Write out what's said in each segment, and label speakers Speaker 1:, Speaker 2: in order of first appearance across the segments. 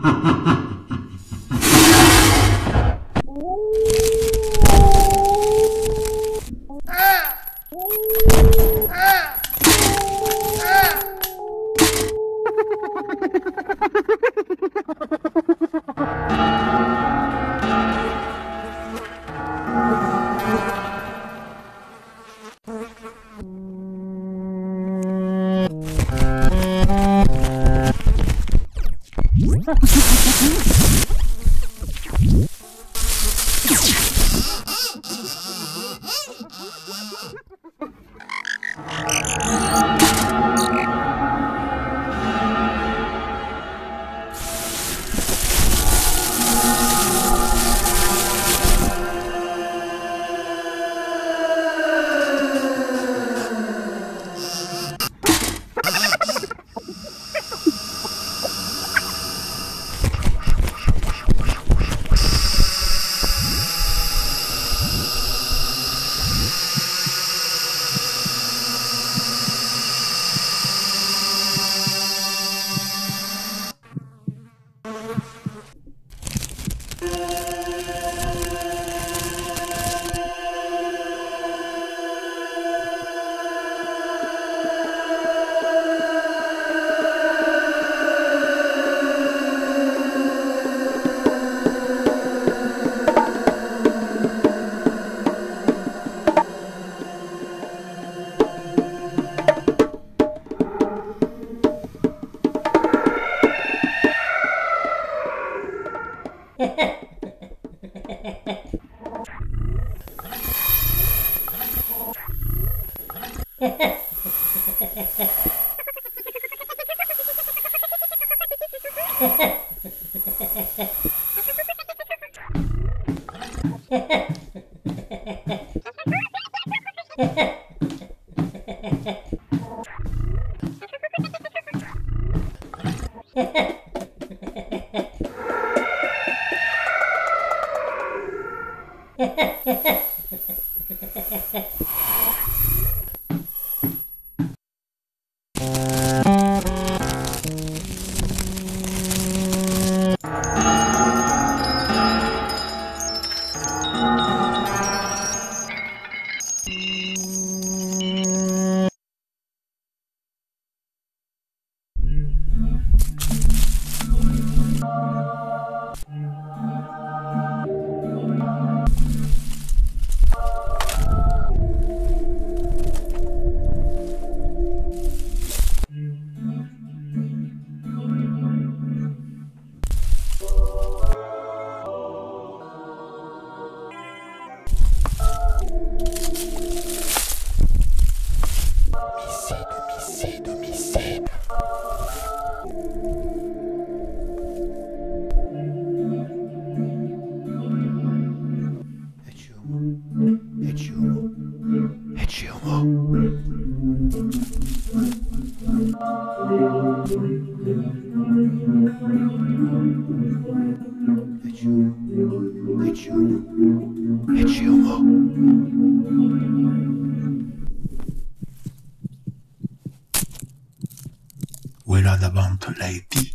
Speaker 1: Quella davanti lady.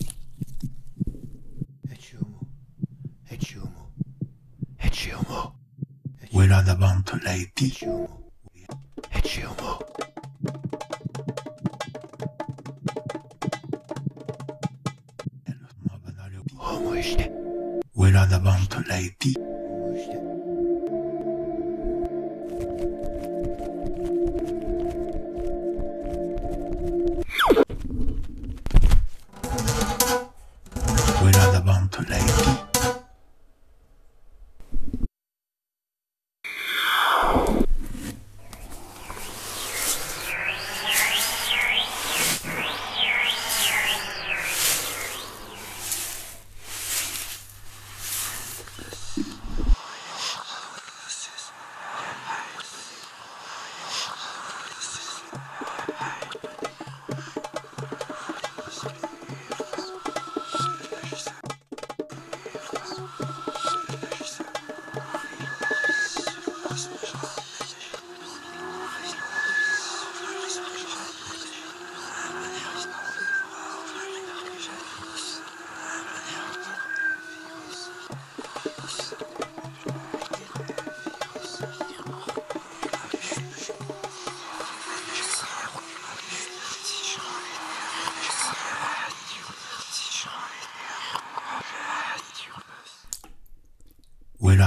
Speaker 1: Quella davanti lady. Quella davanti lady. Quella davanti lady.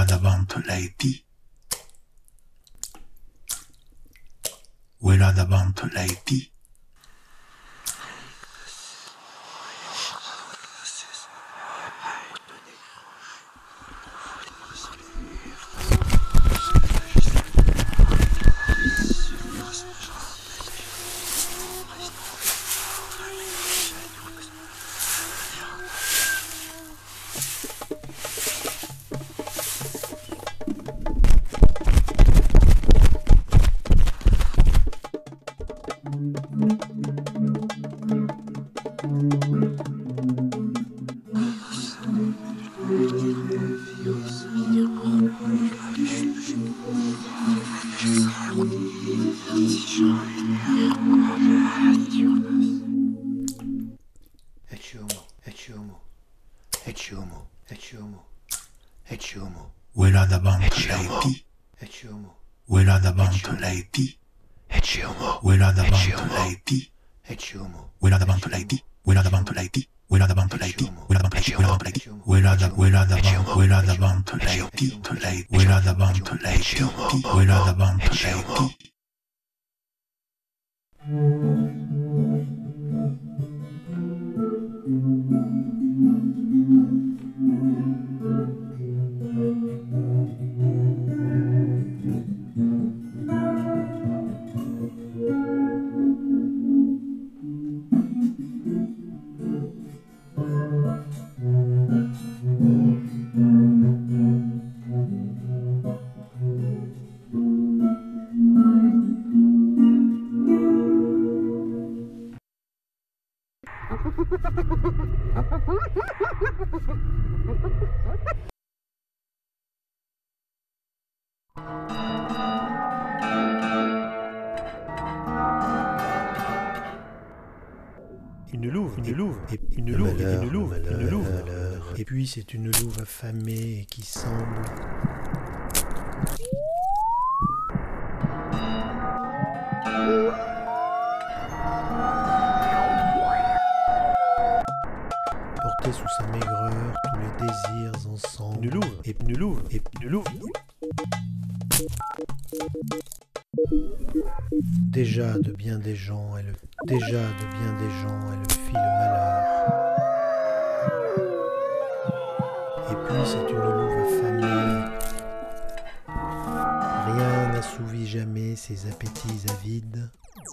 Speaker 1: Quella davanti lei di. Quella davanti lei di. Quella davanti lei di. Quella davanti lei di. Quella davanti lei di. Quella davanti lei di. Quella davanti lei di. Quella davanti lei di. Quella davanti lei di. Quella davanti lei di. Quella davanti lei di. Quella davanti lei di.
Speaker 2: Et puis c'est une louve affamée qui semble porter sous sa maigreur tous les désirs ensemble. Une louve. Déjà de bien des gens, elle fit le malheur. Et puis c'est une louve affamée. Rien n'assouvit jamais ses appétits avides.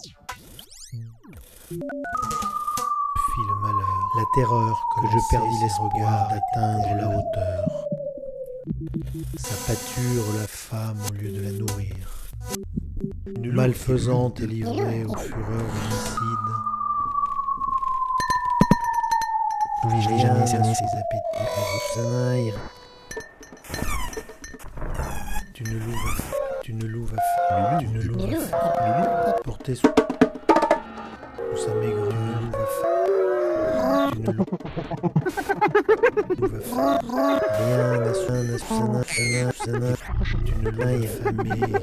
Speaker 2: Fit le malheur, la terreur que je perdis l'espoir d'atteindre la hauteur. Sa pâture la femme au lieu de la nourrir. Malfaisante et livrée aux fureurs homicides. Rien n'a ses appétits. Une louve portée sous sa maigreur. Une louve rien n'a une louve affamée.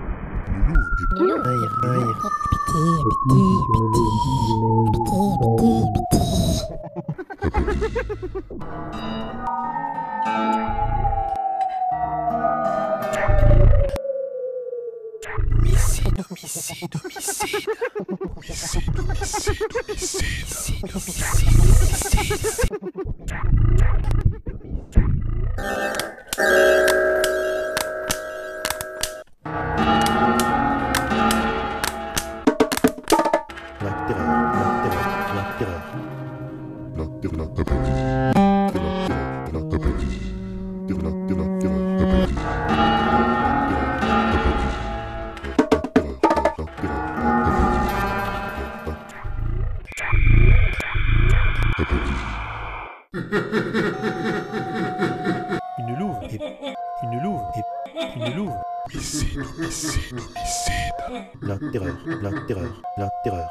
Speaker 2: La terreur.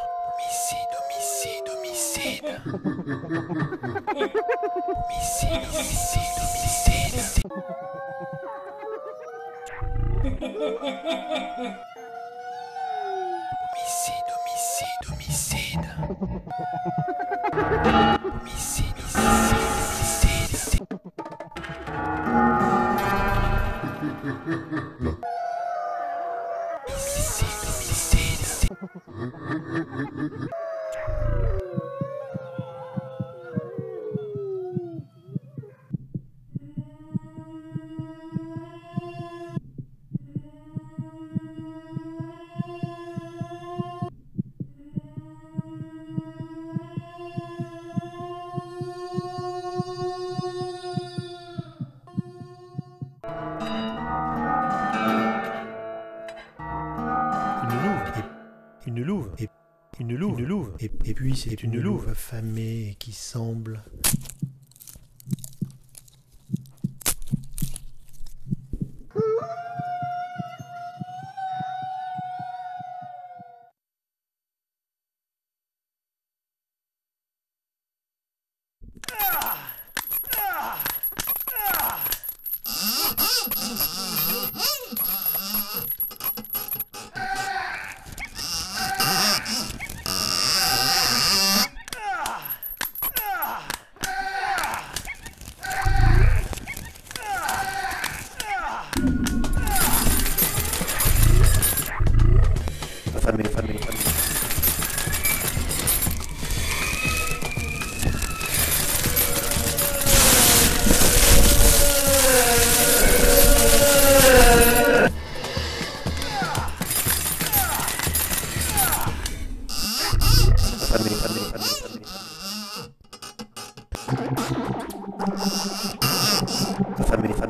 Speaker 2: Une louve. Et puis c'est une louve affamée et qui semble... affamée. Affamée.